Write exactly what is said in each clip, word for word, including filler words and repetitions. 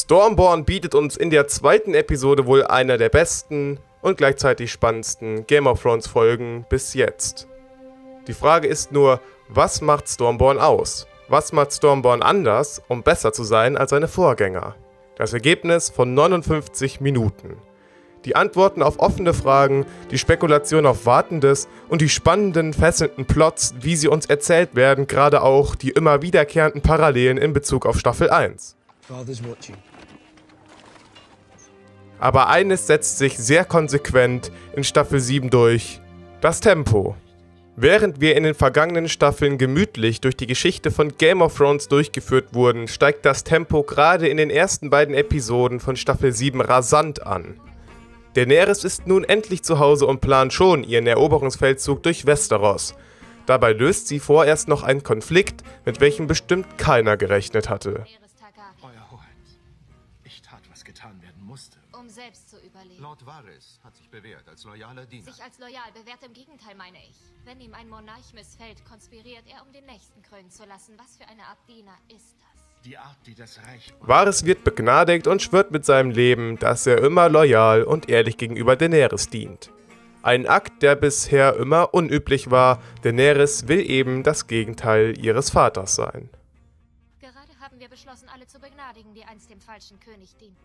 Stormborn bietet uns in der zweiten Episode wohl einer der besten und gleichzeitig spannendsten Game of Thrones Folgen bis jetzt. Die Frage ist nur, was macht Stormborn aus? Was macht Stormborn anders, um besser zu sein als seine Vorgänger? Das Ergebnis von neunundfünfzig Minuten. Die Antworten auf offene Fragen, die Spekulation auf Wartendes und die spannenden, fesselnden Plots, wie sie uns erzählt werden, gerade auch die immer wiederkehrenden Parallelen in Bezug auf Staffel eins. Aber eines setzt sich sehr konsequent in Staffel sieben durch: das Tempo. Während wir in den vergangenen Staffeln gemütlich durch die Geschichte von Game of Thrones durchgeführt wurden, steigt das Tempo gerade in den ersten beiden Episoden von Staffel sieben rasant an. Daenerys ist nun endlich zu Hause und plant schon ihren Eroberungsfeldzug durch Westeros. Dabei löst sie vorerst noch einen Konflikt, mit welchem bestimmt keiner gerechnet hatte. Euer Hoheit, ich tat, was getan werden musste. Um selbst zu überleben. Lord Varys hat sich bewährt als loyaler Diener. Sich als loyal bewährt, im Gegenteil, meine ich. Wenn ihm ein Monarch missfällt, konspiriert er, um den nächsten krönen zu lassen. Was für eine Art Diener ist das? Die Art, die das Reich... Varys wird begnadigt und schwört mit seinem Leben, dass er immer loyal und ehrlich gegenüber Daenerys dient. Ein Akt, der bisher immer unüblich war. Daenerys will eben das Gegenteil ihres Vaters sein. Gerade haben wir beschlossen, alle zu begnadigen, die einst dem falschen König dienten.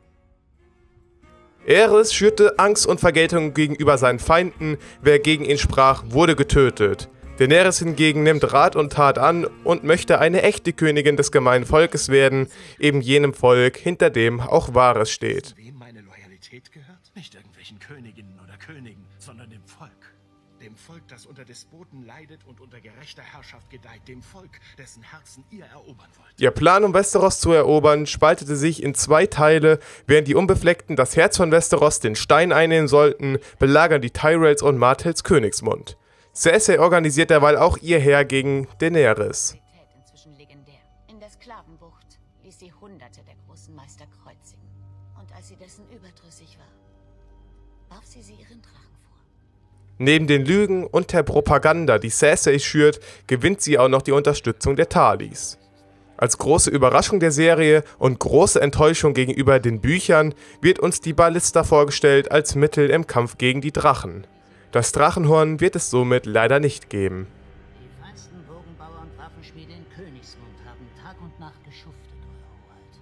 Aerys schürte Angst und Vergeltung gegenüber seinen Feinden. Wer gegen ihn sprach, wurde getötet. Daenerys hingegen nimmt Rat und Tat an und möchte eine echte Königin des gemeinen Volkes werden, eben jenem Volk, hinter dem auch Varys steht. Wem meine Loyalität gehört? Nicht irgendwelchen Königinnen oder Königen, sondern dem Volk. Dem Volk, das unter Despoten leidet und unter gerechter Herrschaft gedeiht. Dem Volk, dessen Herzen ihr erobern wollt. Ihr Plan, um Westeros zu erobern, spaltete sich in zwei Teile. Während die Unbefleckten das Herz von Westeros, den Stein, einnehmen sollten, belagern die Tyrells und Martells Königsmund. Cersei organisiert derweil auch ihr Heer gegen Daenerys. Inzwischen legendär. In der Sklavenbucht ließ sie Hunderte der großen Meister kreuzigen. Und als sie dessen überdrüssig war, warf sie sie ihren Drachen vor. Neben den Lügen und der Propaganda, die Cersei schürt, gewinnt sie auch noch die Unterstützung der Tarlys. Als große Überraschung der Serie und große Enttäuschung gegenüber den Büchern wird uns die Ballista vorgestellt als Mittel im Kampf gegen die Drachen. Das Drachenhorn wird es somit leider nicht geben. Die feinsten Bogenbauer und Waffenschmiede in Königsmund haben Tag und Nacht geschuftet, Euer Hoheit.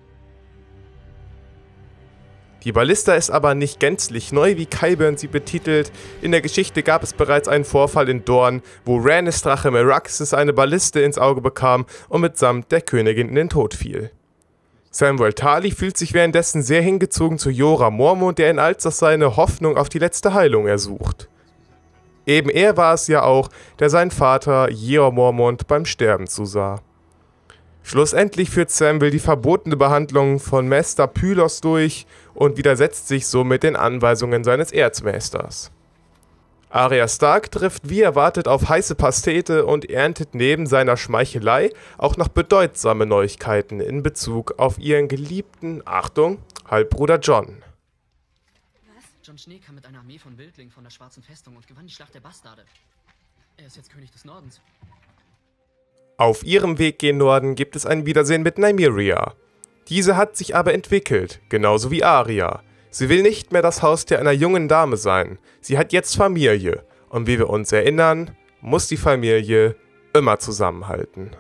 Die Ballista ist aber nicht gänzlich neu, wie Qyburn sie betitelt. In der Geschichte gab es bereits einen Vorfall in Dorne, wo Rhaenys Drache Meraxes eine Balliste ins Auge bekam und mitsamt der Königin in den Tod fiel. Samwell Tarly fühlt sich währenddessen sehr hingezogen zu Jorah Mormont, der ihn als seine Hoffnung auf die letzte Heilung ersucht. Eben er war es ja auch, der seinen Vater Jeor Mormont beim Sterben zusah. Schlussendlich führt Samwell die verbotene Behandlung von Maester Pylos durch und widersetzt sich somit den Anweisungen seines Erzmeisters. Arya Stark trifft wie erwartet auf heiße Pastete und erntet neben seiner Schmeichelei auch noch bedeutsame Neuigkeiten in Bezug auf ihren geliebten, Achtung, Halbbruder Jon. Jon Schnee kam mit einer Armee von Wildlingen von der Schwarzen Festung und gewann die Schlacht der Bastarde. Er ist jetzt König des Nordens. Auf ihrem Weg gen Norden gibt es ein Wiedersehen mit Nymeria. Diese hat sich aber entwickelt, genauso wie Arya. Sie will nicht mehr das Haustier einer jungen Dame sein. Sie hat jetzt Familie. Und wie wir uns erinnern, muss die Familie immer zusammenhalten.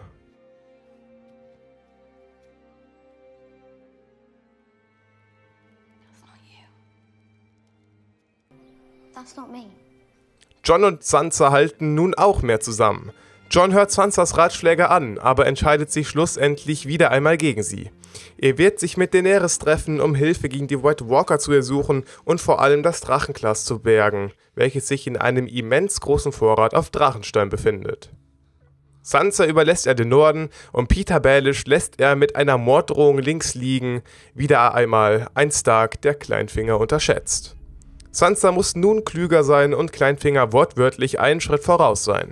Jon und Sansa halten nun auch mehr zusammen. Jon hört Sansas Ratschläge an, aber entscheidet sich schlussendlich wieder einmal gegen sie. Er wird sich mit Daenerys treffen, um Hilfe gegen die White Walker zu ersuchen und vor allem das Drachenglas zu bergen, welches sich in einem immens großen Vorrat auf Drachenstein befindet. Sansa überlässt er den Norden und Peter Baelish lässt er mit einer Morddrohung links liegen, wieder einmal ein Stark, der Kleinfinger unterschätzt. Sansa muss nun klüger sein und Kleinfinger wortwörtlich einen Schritt voraus sein.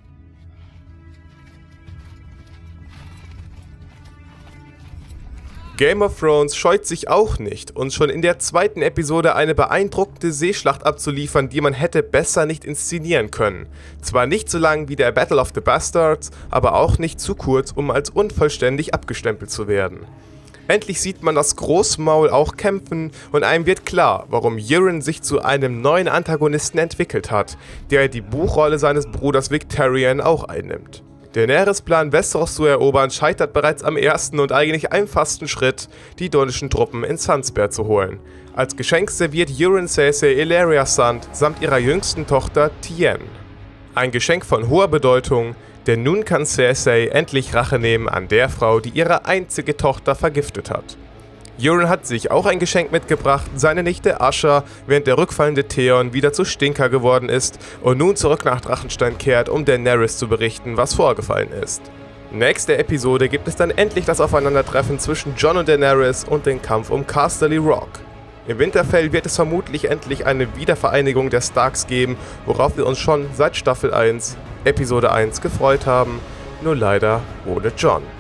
Game of Thrones scheut sich auch nicht, uns schon in der zweiten Episode eine beeindruckende Seeschlacht abzuliefern, die man hätte besser nicht inszenieren können. Zwar nicht so lang wie der Battle of the Bastards, aber auch nicht zu kurz, um als unvollständig abgestempelt zu werden. Endlich sieht man das Großmaul auch kämpfen und einem wird klar, warum Euron sich zu einem neuen Antagonisten entwickelt hat, der die Buchrolle seines Bruders Victarion auch einnimmt. Daenerys' Plan, Westeros zu erobern, scheitert bereits am ersten und eigentlich einfachsten Schritt, die dornischen Truppen in Sunspear zu holen. Als Geschenk serviert Euron Cersei Ellaria Sand samt ihrer jüngsten Tochter Tien. Ein Geschenk von hoher Bedeutung, denn nun kann Cersei endlich Rache nehmen an der Frau, die ihre einzige Tochter vergiftet hat. Euron hat sich auch ein Geschenk mitgebracht, seine Nichte Asha, während der rückfallende Theon wieder zu Stinker geworden ist und nun zurück nach Drachenstein kehrt, um Daenerys zu berichten, was vorgefallen ist. Nächste Episode gibt es dann endlich das Aufeinandertreffen zwischen Jon und Daenerys und den Kampf um Casterly Rock. Im Winterfell wird es vermutlich endlich eine Wiedervereinigung der Starks geben, worauf wir uns schon seit Staffel eins, Episode eins gefreut haben, nur leider ohne Jon.